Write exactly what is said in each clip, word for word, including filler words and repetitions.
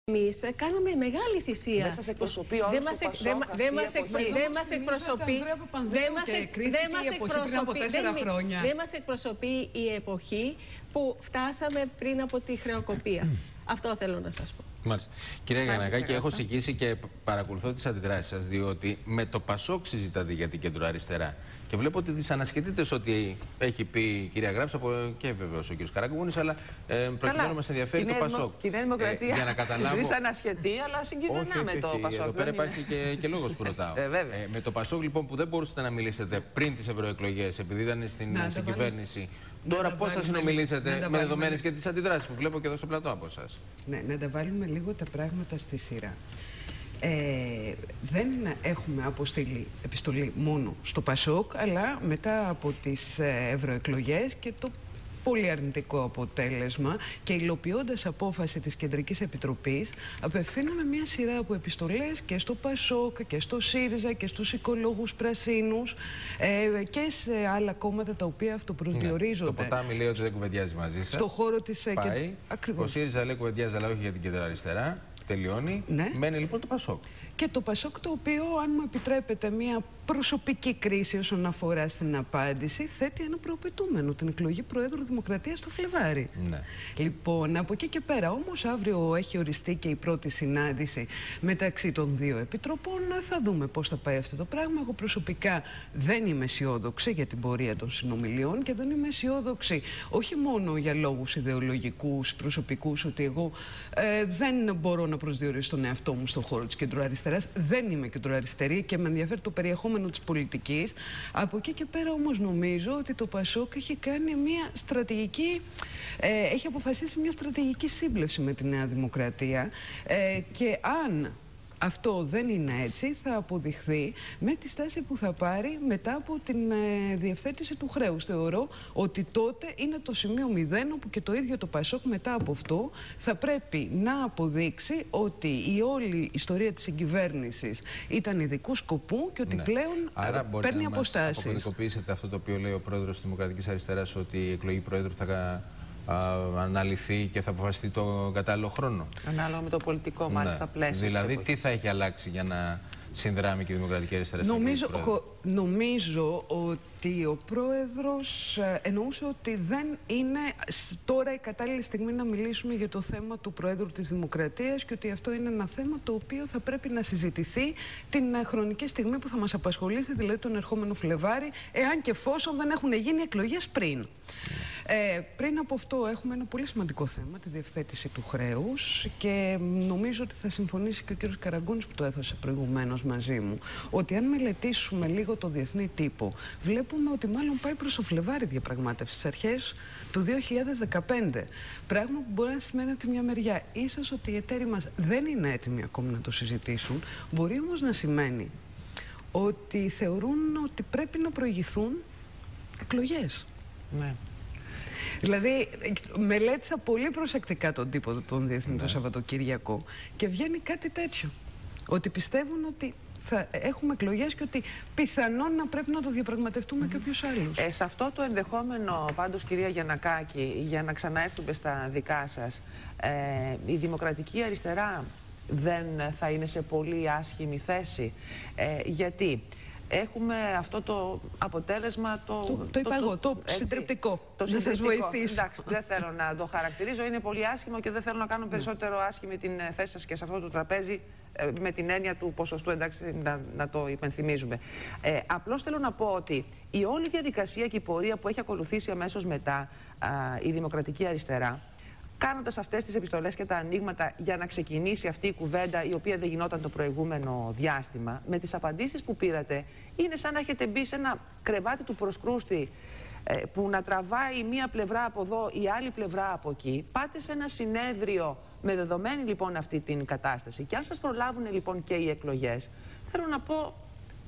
Εμείς κάναμε μεγάλη θυσία. Δεν σας εκπροσωπεί όλους του Πασόκ Δεν μας εκπροσωπεί. Δεν μας εκπροσωπεί η εποχή που φτάσαμε πριν από τη χρεοκοπία. Αυτό θέλω να σας πω. Μάλιστα. Κυρία Γιαννακάκη, έχω συγγύσει και παρακολουθώ τις αντιδράσεις σας, διότι με το Πασόκ συζητάτε για την κεντροαριστερά. Και βλέπω ότι δυσανασχετείτε ό,τι έχει πει η κυρία Γράψα και βεβαίως ο κύριος Καραγκούνης, αλλά ε, προκειμένου να μας ενδιαφέρει το Πασόκ. Και η Νέα Δημοκρατία ε, για να καταλάβω... δυσανασχετεί, αλλά συγκυβερνάμε το Πασόκ. Εδώ πέρα υπάρχει και, και λόγος που ρωτάω. ε, ε, με το Πασόκ λοιπόν που δεν μπορούσατε να μιλήσετε πριν τις ευρωεκλογές, επειδή ήταν στην συγκυβέρνηση. Τώρα πώς θα συνομιλήσετε με δεδομένες και τις αντιδράσεις που βλέπω και εδώ στο πλατό από εσάς? Ναι, να τα βάλουμε λίγο τα πράγματα στη σειρά. Ε, δεν έχουμε αποστείλει επιστολή μόνο στο Πασόκ, αλλά μετά από τις ευρωεκλογές και το πολύ αρνητικό αποτέλεσμα και υλοποιώντας απόφαση της Κεντρικής Επιτροπής, απευθύνουμε μια σειρά από επιστολές και στο Πασόκ και στο ΣΥΡΙΖΑ και στους οικολόγους πρασίνους ε, και σε άλλα κόμματα τα οποία αυτοπροσδιορίζονται. Ναι, το ποτάμι λέει ότι δεν κουβεντιάζει μαζί σας. Στο χώρο της... Πάει. Ο ΣΥΡΙΖΑ λέει κουβεντιάζει, αλλά όχι για την κεντροαριστερά. Τελειώνει. Ναι. Μένει λοιπόν το Πασόκ. Και το Πασόκ, το οποίο, αν μου επιτρέπετε, μια προσωπική κρίση όσον αφορά στην απάντηση, θέτει ένα προαπαιτούμενο, την εκλογή Προέδρου Δημοκρατίας το Φλεβάρι. Ναι. Λοιπόν, από εκεί και πέρα, όμως, αύριο έχει οριστεί και η πρώτη συνάντηση μεταξύ των δύο επιτροπών. Θα δούμε πώς θα πάει αυτό το πράγμα. Εγώ προσωπικά δεν είμαι αισιόδοξη για την πορεία των συνομιλιών και δεν είμαι αισιόδοξη όχι μόνο για λόγους ιδεολογικούς, προσωπικούς, ότι εγώ ε, δεν μπορώ να προσδιορίσω τον εαυτό μου στον χώρο της κεντροαριστεράς. Δεν είμαι κεντροαριστερή και με ενδιαφέρει το περιεχόμενο της πολιτικής. Από εκεί και πέρα όμως νομίζω ότι το Πασόκ έχει κάνει μια στρατηγική, ε, έχει αποφασίσει μια στρατηγική σύμπλευση με τη Νέα Δημοκρατία ε, και αν αυτό δεν είναι έτσι, θα αποδειχθεί με τη στάση που θα πάρει μετά από την ε, διευθέτηση του χρέους. Θεωρώ ότι τότε είναι το σημείο μηδέν, όπου και το ίδιο το Πασόκ μετά από αυτό θα πρέπει να αποδείξει ότι η όλη ιστορία της συγκυβέρνησης ήταν ειδικού σκοπού και ότι ναι. πλέον Άρα παίρνει αποστάσεις. Άρα αποδικοποιήσετε αυτό το οποίο λέει ο πρόεδρος της Δημοκρατικής Αριστεράς, ότι η εκλογή πρόεδρου θα αναλυθεί και θα αποφασιστεί το κατάλληλο χρόνο. Ανάλογα με το πολιτικό μάλιστα ναι. πλαίσιο. Δηλαδή, τι θα έχει αλλάξει για να συνδράμει και η Δημοκρατική Αριστερά? Νομίζω, χω, νομίζω ότι ο πρόεδρος ε, εννοούσε ότι δεν είναι τώρα η κατάλληλη στιγμή να μιλήσουμε για το θέμα του Προέδρου της Δημοκρατίας και ότι αυτό είναι ένα θέμα το οποίο θα πρέπει να συζητηθεί την ε, χρονική στιγμή που θα μας απασχολήσει, δηλαδή τον ερχόμενο Φλεβάρι, εάν και εφόσον δεν έχουν γίνει εκλογές πριν. Ε, πριν από αυτό έχουμε ένα πολύ σημαντικό θέμα, τη διευθέτηση του χρέους, και νομίζω ότι θα συμφωνήσει και ο κύριος Καραγκούνης που το έθεσε προηγουμένως μαζί μου, ότι αν μελετήσουμε λίγο το διεθνή τύπο, βλέπουμε ότι μάλλον πάει προς το Φλεβάρι διαπραγμάτευση στις αρχές του δύο χιλιάδες δεκαπέντε. Πράγμα που μπορεί να σημαίνει από τη μια μεριά ίσως ότι οι εταίροι μας δεν είναι έτοιμοι ακόμη να το συζητήσουν, μπορεί όμως να σημαίνει ότι θεωρούν ότι πρέπει να προηγηθούν εκλογές. Ναι. Δηλαδή, μελέτησα πολύ προσεκτικά τον τύπο των διεθνών ναι. το Σαββατοκύριακο και βγαίνει κάτι τέτοιο. Ότι πιστεύουν ότι θα έχουμε εκλογές και ότι πιθανόν να πρέπει να το διαπραγματευτούμε mm. κάποιους άλλους. Ε, σε αυτό το ενδεχόμενο, πάντως, κυρία Γιαννακάκη, για να ξαναέρθουμε στα δικά σας, ε, η Δημοκρατική Αριστερά δεν θα είναι σε πολύ άσχημη θέση. Ε, γιατί... Έχουμε αυτό το αποτέλεσμα, το... Το, το είπα εγώ, το, το συντριπτικό, το να σας βοηθήσω. Εντάξει, δεν θέλω να το χαρακτηρίζω, είναι πολύ άσχημο και δεν θέλω να κάνω περισσότερο άσχημη την θέση σας και σε αυτό το τραπέζι, με την έννοια του ποσοστού, εντάξει, να, να το υπενθυμίζουμε. Ε, απλώς θέλω να πω ότι η όλη διαδικασία και η πορεία που έχει ακολουθήσει αμέσως μετά α, η Δημοκρατική Αριστερά, κάνοντας αυτές τις επιστολές και τα ανοίγματα για να ξεκινήσει αυτή η κουβέντα, η οποία δεν γινόταν το προηγούμενο διάστημα, με τις απαντήσεις που πήρατε, είναι σαν να έχετε μπει σε ένα κρεβάτι του προσκρούστη ε, που να τραβάει μία πλευρά από εδώ, η άλλη πλευρά από εκεί. Πάτε σε ένα συνέδριο με δεδομένη λοιπόν αυτή την κατάσταση. Και αν σας προλάβουν λοιπόν και οι εκλογές, θέλω να πω,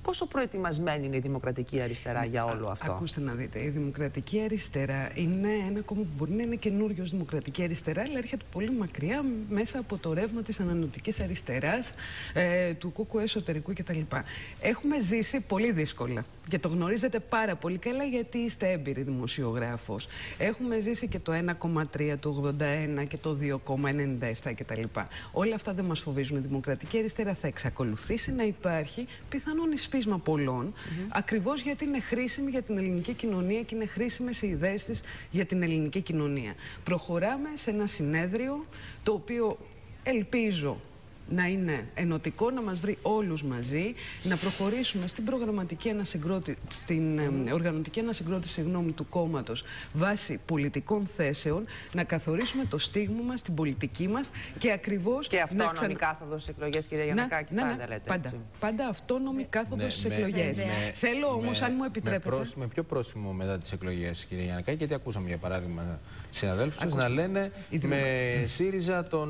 Πόσο προετοιμασμένη είναι η Δημοκρατική Αριστερά για όλο αυτό? Ακούστε να δείτε, η Δημοκρατική Αριστερά είναι ένα κόμμα που μπορεί να είναι καινούριο Δημοκρατική Αριστερά, αλλά έρχεται πολύ μακριά μέσα από το ρεύμα της ανανεωτικής αριστεράς, ε, του κούκου εσωτερικού κτλ. Έχουμε ζήσει πολύ δύσκολα και το γνωρίζετε πάρα πολύ καλά γιατί είστε έμπειροι δημοσιογράφος. Έχουμε ζήσει και το ένα κόμμα τρία του ογδόντα ένα και το δύο κόμμα ενενήντα επτά κτλ. Όλα αυτά δεν μας φοβίζουν. Η Δημοκρατική Αριστερά θα εξακολουθήσει να υπάρχει, πιθανόν εις πείσμα πολλών, mm-hmm. ακριβώς γιατί είναι χρήσιμη για την ελληνική κοινωνία και είναι χρήσιμες οι ιδέες της για την ελληνική κοινωνία. Προχωράμε σε ένα συνέδριο το οποίο ελπίζω να είναι ενωτικό, να μας βρει όλους μαζί, να προχωρήσουμε στην προγραμματική ανασυγκρότηση, στην mm. οργανωτική ανασυγκρότηση συγγνώμη, του κόμματος βάσει πολιτικών θέσεων, να καθορίσουμε το στίγμα μας, την πολιτική μας και ακριβώς... Και αυτόνομη ξαν... κάθοδος στις εκλογές, κυρία Γιαννακάκη, ναι, ναι, πάντα λέτε. Πάντα, πάντα αυτόνομη κάθοδος ναι, στις με, εκλογές. με, Θέλω όμως, με, αν μου επιτρέπετε... Με, πρόσ, με ποιο πρόσημο μετά τις εκλογές, κυρία Γιαννακάκη, γιατί ακούσαμε για παράδειγμα συναδέλφους σας να λένε με ΣΥΡΙΖΑ, τον,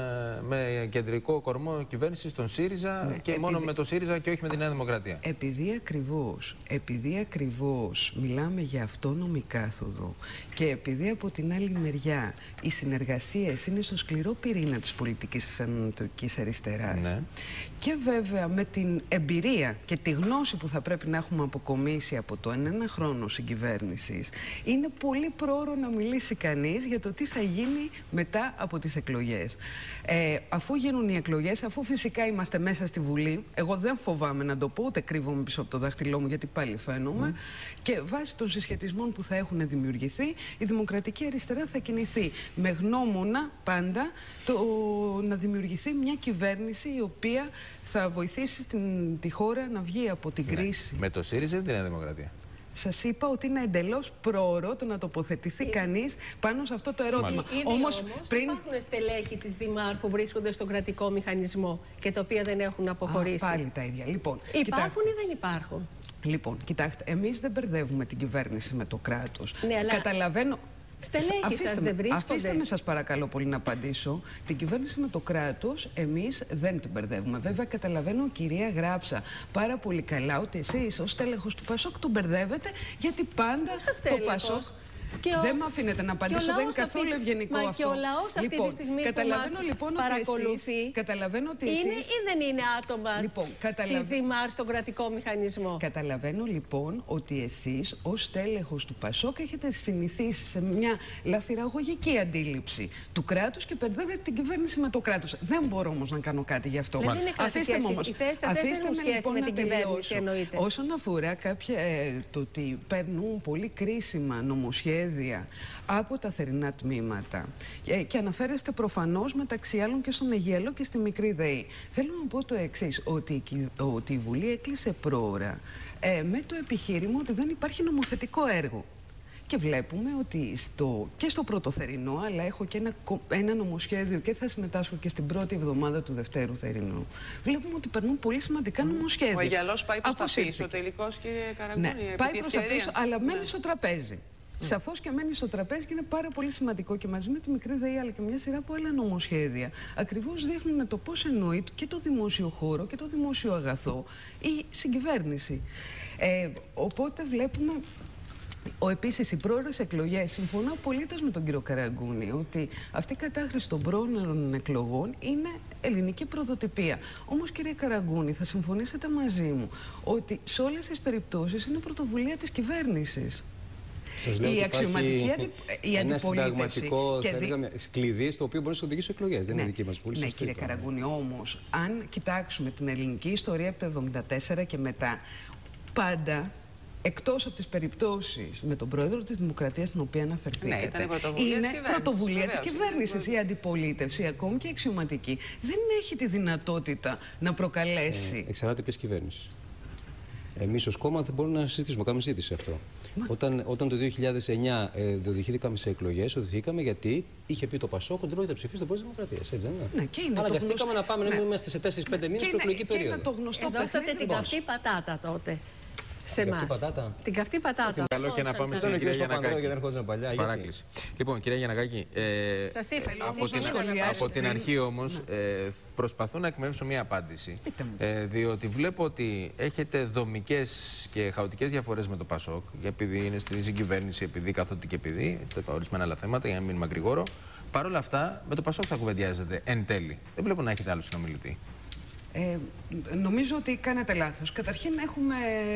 με κεντρικό κορμό κυβέρνησης τον ΣΥΡΙΖΑ ναι, και επειδή... μόνο με το ΣΥΡΙΖΑ και όχι με τη Νέα Δημοκρατία. Επειδή ακριβώς, επειδή ακριβώς μιλάμε για αυτόνομη κάθοδο και επειδή από την άλλη μεριά οι συνεργασίες είναι στο σκληρό πυρήνα της πολιτικής της ανατολικής αριστεράς ναι. και βέβαια με την εμπειρία και τη γνώση που θα πρέπει να έχουμε αποκομίσει από το ένα χρόνο συγκυβέρνησης, είναι πολύ πρόωρο να μιλήσει κανείς για το τι θα γίνει μετά από τις εκλογές. Ε, αφού γίνουν οι εκλογές, αφού φυσικά είμαστε μέσα στη Βουλή, εγώ δεν φοβάμαι να το πω, ούτε κρύβομαι πίσω από το δάχτυλό μου γιατί πάλι φαίνομαι, mm. και βάσει των συσχετισμών που θα έχουν δημιουργηθεί, η Δημοκρατική Αριστερά θα κινηθεί με γνώμονα πάντα το να δημιουργηθεί μια κυβέρνηση η οποία θα βοηθήσει στην, τη χώρα να βγει από την ναι. κρίση. Με το ΣΥΡΙΖΑ ή την Νέα Δημοκρατία? Σας είπα ότι είναι εντελώς πρόωρο το να τοποθετηθεί κανείς πάνω σε αυτό το ερώτημα. Ήδη όμως, όμως πριν... υπάρχουν στελέχη της Δημάρχου που βρίσκονται στον κρατικό μηχανισμό και τα οποία δεν έχουν αποχωρήσει. Α, πάλι τα ίδια. Λοιπόν, υπάρχουν κοιτάξτε. ή δεν υπάρχουν? Λοιπόν, κοιτάξτε, εμείς δεν μπερδεύουμε την κυβέρνηση με το κράτος. Ναι, αλλά... Καταλαβαίνω... Στελέχη σας δεν βρίσκονται. Αφήστε με σας παρακαλώ πολύ να απαντήσω. Την κυβέρνηση με το κράτος εμείς δεν την μπερδεύουμε. Βέβαια καταλαβαίνω, κυρία Γράψα, πάρα πολύ καλά ότι εσείς ως τέλεχος του Πασόκ τον μπερδεύετε, γιατί πάντα το Πασόκ... Ο... Δεν με αφήνετε να απαντήσω, δεν είναι καθόλου αυτή... ευγενικό Μα αυτό. Και ο λαός αυτή λοιπόν, τη στιγμή καταλαβαίνω, που λοιπόν, μας παρακολουθεί, εσείς, καταλαβαίνω ότι εσείς... είναι ή δεν είναι άτομα λοιπόν, καταλαβα... της Δημάρχου στον κρατικό μηχανισμό? Καταλαβαίνω λοιπόν ότι εσείς ως τέλεχος του Πασόκ έχετε συνηθίσει σε μια λαφυραγωγική αντίληψη του κράτους και μπερδεύετε την κυβέρνηση με το κράτος. Δεν μπορώ όμως να κάνω κάτι γι' αυτό. Δεν είναι αφήστε με όμως. Αφήστε με λοιπόν να τελειώσω. Όσον αφορά κάποια, ε, το ότι παίρνουν πολύ κρίσιμα νομοσχέδια από τα θερινά τμήματα και, και αναφέρεστε προφανώς μεταξύ άλλων και στον Αιγέλο και στη Μικρή ΔΕΗ. Θέλω να πω το εξής, ότι, ότι η Βουλή έκλεισε πρόωρα ε, με το επιχείρημα ότι δεν υπάρχει νομοθετικό έργο. Και βλέπουμε ότι στο, και στο πρώτο θερινό, αλλά έχω και ένα, ένα νομοσχέδιο και θα συμμετάσχω και στην πρώτη εβδομάδα του δευτέρου θερινού. Βλέπουμε ότι περνούν πολύ σημαντικά νομοσχέδια. Ο Αιγελός πάει προς τα πίσω τελικώς, κύριε Καραγκούνη. Ναι, πάει προς τα πίσω, αλλά μένει ναι. στο τραπέζι. Mm. Σαφώς και μένει στο τραπέζι και είναι πάρα πολύ σημαντικό και μαζί με τη Μικρή ΔΕΗ αλλά και μια σειρά από άλλα νομοσχέδια ακριβώς δείχνουν το πώς εννοεί και το δημόσιο χώρο και το δημόσιο αγαθό η συγκυβέρνηση. Ε, οπότε βλέπουμε. Ο, επίσης, οι πρόορες εκλογές, συμφωνώ απολύτως με τον κύριο Καραγκούνη ότι αυτή η κατάχρηση των πρόορων εκλογών είναι ελληνική πρωτοτυπία. Όμως, κύριε Καραγκούνη, θα συμφωνήσετε μαζί μου ότι σε όλες τις περιπτώσεις είναι πρωτοβουλία της κυβέρνησης. Σας λέω η αξιωματική αντι... η ένα συνταγματικό και θα δι... έλεγα, κλειδί στο οποίο μπορεί να οδηγήσει εκλογές. Ναι. Δεν είναι δική μας βούλη. Ναι, κύριε Καραγκούνη, όμως, αν κοιτάξουμε την ελληνική ιστορία από το εβδομήντα τέσσερα και μετά, πάντα. Εκτός από τις περιπτώσεις με τον πρόεδρο της Δημοκρατίας στην οποία αναφερθήκατε, ναι, πρωτοβουλία είναι της πρωτοβουλία της κυβέρνησης. Η αντιπολίτευση, ακόμη και η αξιωματική, δεν έχει τη δυνατότητα να προκαλέσει. Ε, εξαρτάται ποιες κυβέρνησεις. Εμείς ως κόμμα δεν μπορούμε να συζητήσουμε, κάνουμε συζήτηση αυτό. Όταν, όταν το δύο χιλιάδες εννιά ε, οδηγηθήκαμε σε εκλογές, οδηγηθήκαμε γιατί είχε πει το Πασόκ ότι δεν πρόκειται να ψηφίσει το πρόεδρο της Δημοκρατίας. Έτσι δεν είναι? Ναι, και είναι αναγκαστήκαμε γνωστό... να πάμε, ναι. να είμαστε σε τέσσερις πέντε μήνες προεκλογική περίοδο. Και είναι το γνωστό δώσατε την καυτή πατάτα τότε. σε εμάς. Την καυτή πατάτα. Καλό και να πάμε στην κυρία Γιαννακάκη. Παράκληση. Λοιπόν, κυρία Γιαννακάκη, ε, σας ήθελα από, την, από την αρχή όμως ε, προσπαθώ να εκμεύσω μία απάντηση. Ε, διότι βλέπω ότι έχετε δομικές και χαοτικές διαφορές με το ΠΑΣΟΚ, επειδή είναι στη συγκυβέρνηση, επειδή καθότι και επειδή, ορισμένα άλλα θέματα, για να μην μακρηγόρω. Παρ' όλα αυτά, με το ΠΑΣΟΚ θα κουβεντιάζετε εν τέλει. Δεν βλέπω να έχετε άλλο συνομιλητή. Ε, νομίζω ότι κάνατε λάθος. Καταρχήν έχουμε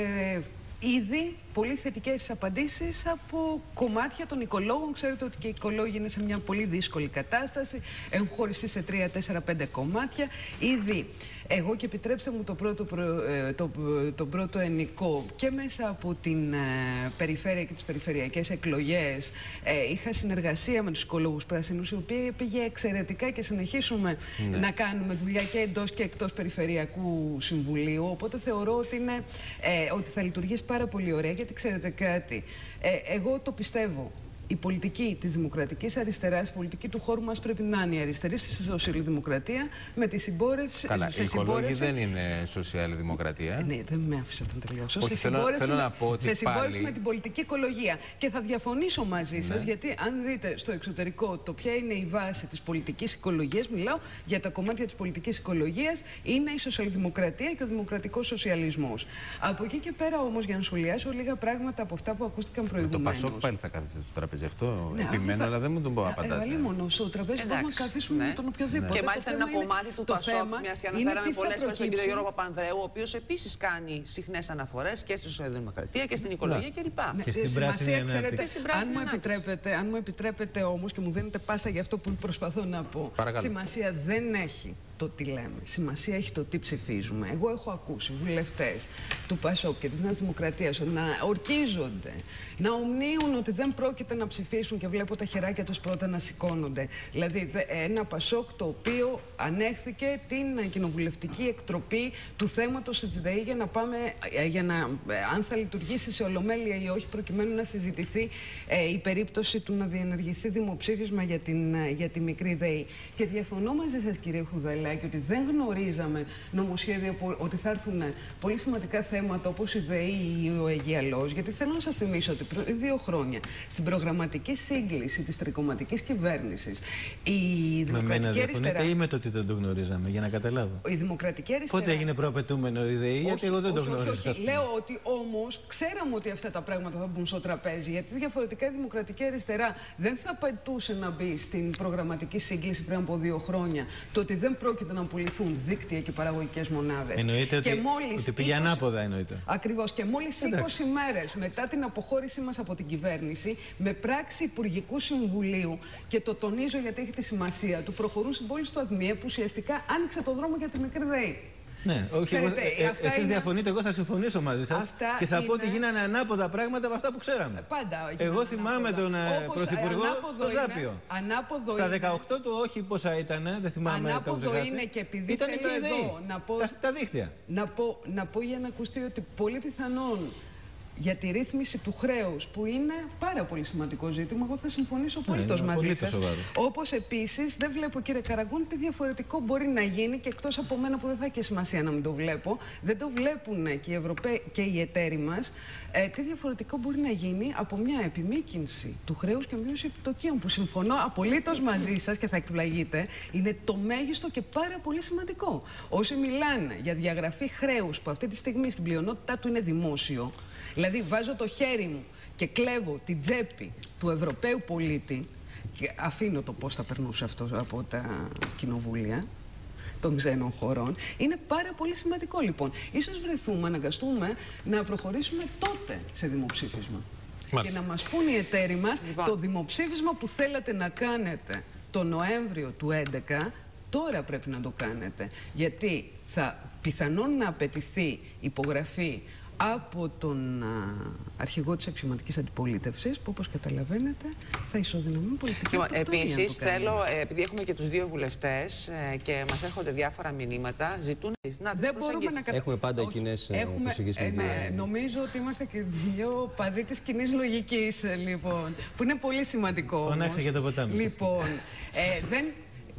ήδη πολύ θετικές απαντήσεις από κομμάτια των οικολόγων. Ξέρετε ότι και οι οικολόγοι είναι σε μια πολύ δύσκολη κατάσταση. Έχουν χωριστεί σε τρία, τέσσερα, πέντε κομμάτια. Ήδη εγώ, και επιτρέψτε μου το πρώτο, προ, το, το πρώτο ενικό, και μέσα από την ε, περιφέρεια και τις περιφερειακές εκλογές ε, είχα συνεργασία με τους οικολόγους πράσινους, οι οποίοι πήγε εξαιρετικά και συνεχίσουμε ναι. να κάνουμε δουλειά και εντός και εκτός Περιφερειακού Συμβουλίου. Οπότε θεωρώ ότι, είναι, ε, ότι θα λειτουργήσει πάρα πολύ ωραία, γιατί ξέρετε κάτι, ε, εγώ το πιστεύω. Η πολιτική της δημοκρατικής αριστεράς, η πολιτική του χώρου μας πρέπει να είναι η αριστερή στη σοσιαλδημοκρατία με τη συμπόρευση. Καλά, οι οικολόγοι δεν είναι σοσιαλδημοκρατία. Ναι, δεν με άφησατε να τελειώσω. Όχι, σε θέλω, θέλω να πω ότι σε συμπόρευση πάλι... με την πολιτική οικολογία. Και θα διαφωνήσω μαζί σας, ναι. γιατί αν δείτε στο εξωτερικό το ποια είναι η βάση της πολιτικής οικολογίας, μιλάω για τα κομμάτια της πολιτικής οικολογίας, είναι η σοσιαλδημοκρατία και ο δημοκρατικός σοσιαλισμός. Από εκεί και πέρα όμως, για να σχολιάσω λίγα πράγματα από αυτά που ακούστηκαν προηγουμένως. Το ΠΑΣΟΚ πάλι θα κάθεστε στο τραπέζι. Αυτό ναι, επιμένω, θα... αλλά δεν μου τον πω απαντάτε. Ε, μόνο στο τραπέζι μπορούμε να καθίσουμε ναι. με τον οποιοδήποτε. Ναι. Και μάλιστα είναι ένα κομμάτι του ΠΑΣΟΚ, μιας και αναφέραμε πολλές φορές τον κύριο Γιώργο Παπανδρέου, ο οποίος επίσης κάνει συχνές αναφορές και στη σοσιαλδημοκρατία και στην οικολογία ναι. κλπ. Ναι. Και στην πράσινη ξέρετε, αν μου επιτρέπετε, αν μου επιτρέπετε όμως, και μου δίνετε πάσα για αυτό που προσπαθώ να πω, παρακαλώ. Σημασία δεν έχει το τι λέμε. Σημασία έχει το τι ψηφίζουμε. Εγώ έχω ακούσει βουλευτές του ΠΑΣΟΚ και της Νέας Δημοκρατίας να ορκίζονται, να ομνίουν ότι δεν πρόκειται να ψηφίσουν, και βλέπω τα χεράκια τους πρώτα να σηκώνονται. Δηλαδή, ένα ΠΑΣΟΚ το οποίο ανέχθηκε την κοινοβουλευτική εκτροπή του θέματος της ΔΕΗ για να πάμε, για να, αν θα λειτουργήσει σε ολομέλεια ή όχι, προκειμένου να συζητηθεί ε, η περίπτωση του να διενεργηθεί δημοψήφισμα για, την, για τη μικρή ΔΕΗ. Και διαφωνώ μαζί σας, κύριε Χουδέλα, και ότι δεν γνωρίζαμε νομοσχέδια, ότι θα έρθουν πολύ σημαντικά θέματα όπως η ΔΕΗ ή ο Αιγιαλός. Γιατί θέλω να σας θυμίσω ότι πριν δύο χρόνια στην προγραμματική σύγκληση της τρικομματικής κυβέρνησης η Δημοκρατική Αριστερά. Ή με το ότι δεν το γνωρίζαμε, για να καταλάβω. Η Δημοκρατική Αριστερά. Πότε έγινε προαπαιτούμενο η ΔΕΗ, γιατί εγώ δεν όχι, το γνώριζα. Όχι, όχι. Λέω ότι όμως ξέραμε ότι αυτά τα πράγματα θα μπουν στο τραπέζι. Γιατί διαφορετικά η Δημοκρατική Αριστερά δεν θα πετούσε να μπει στην προγραμματική σύγκληση πριν από δύο χρόνια. Το ότι δεν πρόκειται να πουληθούν δίκτυα και παραγωγικές μονάδες. Εννοείται ότι, ότι πήγε ανάποδα, εννοείται. Ακριβώς. Και μόλις είκοσι μέρες μετά την αποχώρησή μας από την κυβέρνηση, με πράξη Υπουργικού Συμβουλίου, και το τονίζω γιατί έχει τη σημασία του, προχωρούν στην πόλη του ΑΔΜΙΕ, που ουσιαστικά άνοιξε το δρόμο για τη μικρή ΔΕΗ. Ναι, όχι. Ξέρετε, εγώ, ε, εσείς είναι... διαφωνείτε, εγώ θα συμφωνήσω μαζί σας. Αυτά και θα είναι... πω ότι γίνανε ανάποδα πράγματα από αυτά που ξέραμε. Πάντα. Εγώ θυμάμαι ανάποδα. τον Όπως Πρωθυπουργό στο Ζάπιο. Ανάποδο Στα είναι... δεκαοκτώ του, όχι πόσα ήταν, δεν θυμάμαι. Ανάποδο είναι, και επειδή ήταν θέλω και εδώ να πω, τα, τα δίχτυα. Να πω, να πω για να ακουστεί ότι πολύ πιθανόν για τη ρύθμιση του χρέους, που είναι πάρα πολύ σημαντικό ζήτημα, εγώ θα συμφωνήσω απολύτως ναι, μαζί σας. Όπως επίσης δεν βλέπω, κύριε Καραγκούνη, τι διαφορετικό μπορεί να γίνει, και εκτός από μένα που δεν θα έχει σημασία να μην το βλέπω, δεν το βλέπουν και οι Ευρωπαίοι και οι εταίροι μας, ε, τι διαφορετικό μπορεί να γίνει από μια επιμήκυνση του χρέους και μείωση επιτοκίων, που συμφωνώ απολύτως μαζί σας και θα εκπλαγείτε, είναι το μέγιστο και πάρα πολύ σημαντικό. Όσοι μιλάνε για διαγραφή χρέους, που αυτή τη στιγμή στην πλειονότητά του είναι δημόσιο, δηλαδή βάζω το χέρι μου και κλέβω την τσέπη του Ευρωπαίου πολίτη και αφήνω το πώς θα περνούσε αυτό από τα κοινοβούλια των ξένων χωρών, είναι πάρα πολύ σημαντικό λοιπόν. Ίσως βρεθούμε, αναγκαστούμε να προχωρήσουμε τότε σε δημοψήφισμα. Μάλιστα. Και να μας πούν οι εταίροι μας, λοιπόν, το δημοψήφισμα που θέλατε να κάνετε το Νοέμβριο του δύο χιλιάδες έντεκα, τώρα πρέπει να το κάνετε. Γιατί θα πιθανόν να απαιτηθεί υπογραφή από τον α, αρχηγό της αξιωματικής αντιπολίτευσης, που όπως καταλαβαίνετε θα ισοδυναμεί πολιτική αυτοκτονία. Επίσης θέλω, επειδή έχουμε και τους δύο βουλευτές ε, και μας έρχονται διάφορα μηνύματα, ζητούν να τις προσεγγίσεις. Κατα... Έχουμε πάντα κοινές προσεγγίσεις με ναι, νομίζω ότι είμαστε και δύο παδί της κοινής λογικής, λοιπόν, που είναι πολύ σημαντικό. Φωνάξε για το ποτάμι. Λοιπόν, ε, δεν...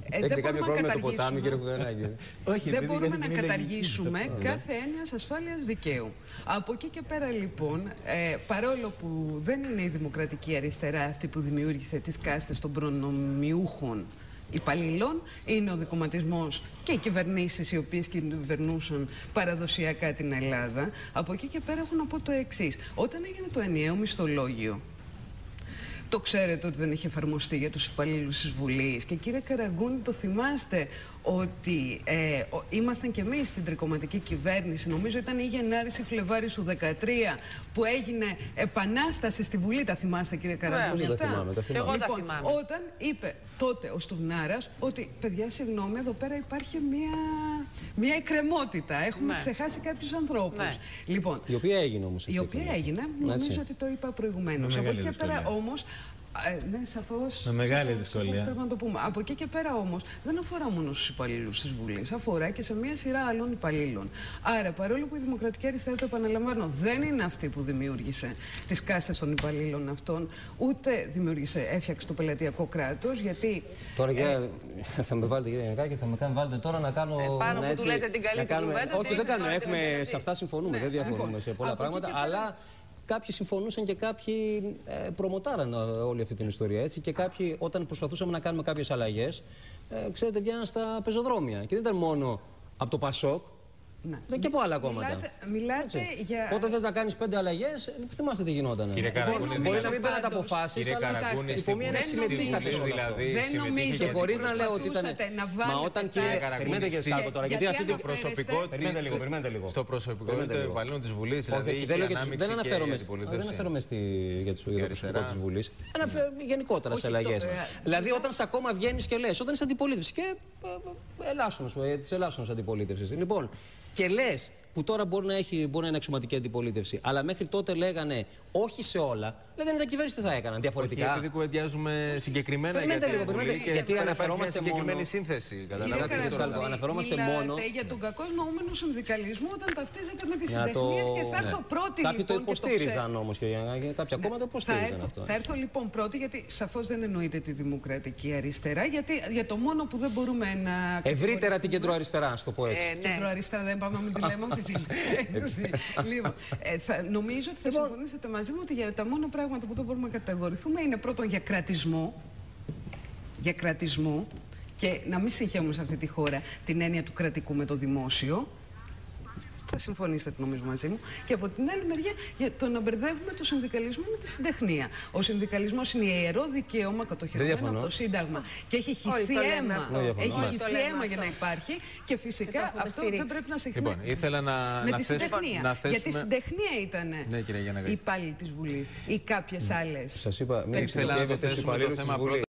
Έχετε κάποιο πρόβλημα με το ποτάμι, κύριε Κουγανάκη? Όχι, δεν μπορούμε να καταργήσουμε κάθε έννοια ασφάλειας δικαίου. Από εκεί και πέρα, λοιπόν, ε, παρόλο που δεν είναι η δημοκρατική αριστερά αυτή που δημιούργησε τις κάστες των προνομιούχων υπαλλήλων, είναι ο δικομματισμός και οι κυβερνήσεις οι οποίες κυβερνούσαν παραδοσιακά την Ελλάδα. Από εκεί και πέρα έχω να πω το εξής. Όταν έγινε το ενιαίο μισθολόγιο, το ξέρετε ότι δεν είχε εφαρμοστεί για τους υπαλλήλους της Βουλής. Και κύριε Καραγκούνη, το θυμάστε ότι ε, ο, ήμασταν κι εμείς στην τρικομματική κυβέρνηση. Νομίζω ήταν η Γενάρης ή Φλεβάρης του δεκατρία που έγινε επανάσταση στη Βουλή. Τα θυμάστε, κύριε Καραγκούνη? Yeah, τα θυμάμαι, τα θυμάμαι. Εγώ τα λοιπόν, θυμάμαι. όταν είπε τότε ο Στουρνάρας ότι, παιδιά, συγγνώμη, εδώ πέρα υπάρχει μια, μια εκκρεμότητα. Έχουμε ναι. ξεχάσει κάποιους ανθρώπους. Ναι. Λοιπόν, η οποία έγινε όμως. Η οποία έγινε, νομίζω έτσι. ότι το είπα προηγουμένως. Από εκεί και πέρα όμως. Ε, ναι, σαφώς. Με μεγάλη σαφώς, δυσκολία. σαφώς πρέπει να το πούμε. Από εκεί και πέρα όμως δεν αφορά μόνο στους υπαλλήλους της Βουλής, αφορά και σε μια σειρά άλλων υπαλλήλων. Άρα, παρόλο που η Δημοκρατική Αριστερά, το επαναλαμβάνω, δεν είναι αυτή που δημιούργησε τις κάστες των υπαλλήλων αυτών, ούτε δημιούργησε, έφτιαξε το πελατειακό κράτος, γιατί. Τώρα, κύριε, ε... θα με βάλετε, κύριε Γιαννακάκη, θα με κάνετε βάλετε τώρα να κάνω. Ε, πάνω να, που έτσι, του λέτε την καλή κάνουμε... κουβέντα. Όχι, δεν κάνουμε. Έχουμε, σε αυτά συμφωνούμε, ναι, δεν διαφωνούμε λοιπόν, σε πολλά πράγματα, αλλά. Κάποιοι συμφωνούσαν και κάποιοι ε, προμοτάραν όλη αυτή την ιστορία. Έτσι, και κάποιοι, όταν προσπαθούσαμε να κάνουμε κάποιες αλλαγές, ε, ξέρετε, βγαίναν στα πεζοδρόμια. Και δεν ήταν μόνο από το Πασόκ, ναι. δεν και από άλλα κόμματα. Μιλάτε, μιλάτε για. Όταν θες να κάνεις πέντε αλλαγές, θυμάστε τι γινόταν. Κύριε Καραγκούνη, μπορεί να μην παίρνατε αποφάσεις, κύριε Καραγκούνη, υπό μία να συμμετείχατε σε όλα αυτά. Δεν νομίζω. Και χωρίς να λέω ότι ήταν. Μα όταν κύριε Καραγκούνη, κύριε Σκάλπο τώρα, γιατί αυτή την προσωπικό. Περιμένετε λίγο, περιμένετε λίγο. Στο προσωπικό των υπαλλήλων της Βουλής, δηλαδή. Δεν αναφέρομαι για το προσωπικό της Βουλής. Γενικότερα σε αλλαγές. Δηλαδή, όταν σε ακόμα βγαίνεις και λες, όταν είσαι αντιπολίτευση και τη ελάσσονος αντιπολίτευση. Λοιπόν, και λες που τώρα μπορεί να, έχει, μπορεί να είναι εξωματική αντιπολίτευση, αλλά μέχρι τότε λέγανε όχι σε όλα, δηλαδή αν ήταν κυβέρνηση τι θα έκαναν διαφορετικά. Όχι, επειδή κουβεντιάζουμε συγκεκριμένα για την Βουλή και γιατί αναφερόμαστε μόνο. Συγκεκριμένη σύνθεση. Καταλαβαίνετε, αναφερόμαστε μόνο. Για τον κακό νοούμενο συνδικαλισμό όταν ταυτίζεται με τις συντεχνίες και θα έρθω πρώτη. Κάποιοι το υποστήριζαν όμως και κάποια κόμματα υποστήριζαν αυτό. Θα έρθω λοιπόν πρώτη, γιατί σαφώς δεν εννοείται τη δημοκρατική αριστερά, γιατί για το μόνο που δεν μπορούμε να. Ευρύτερα την κεντροαριστερά, στο πω έτσι. Κεντροαριστερά δεν πάμε να μην τη λέμε αυτή την. Λοιπόν, ε, θα, νομίζω ότι θα λοιπόν, συμφωνήσετε μαζί μου ότι για τα μόνα πράγματα που δεν μπορούμε να κατηγορηθούμε είναι πρώτον για κρατισμό, για κρατισμό και να μην συγχαίουμε σε αυτή τη χώρα την έννοια του κρατικού με το δημόσιο. Θα συμφωνήσετε νομίζω μαζί μου. Και από την άλλη μεριά για το να μπερδεύουμε το συνδικαλισμό με τη συντεχνία. Ο συνδικαλισμός είναι ιερό δικαίωμα κατοχυρωμένο από το Σύνταγμα και έχει χυθεί αίμα. Έχει χυθεί αίμα για να υπάρχει και φυσικά αυτό δεν πρέπει να συχνά. Λοιπόν, ήθελα να, με να τη συντεχνία. Να θέσουμε... Γιατί συντεχνία ήταν ναι, οι υπάλληλοι της Βουλής ή κάποιες άλλες. Σας είπα, μην ήθελα να το θέσουμε το θέμα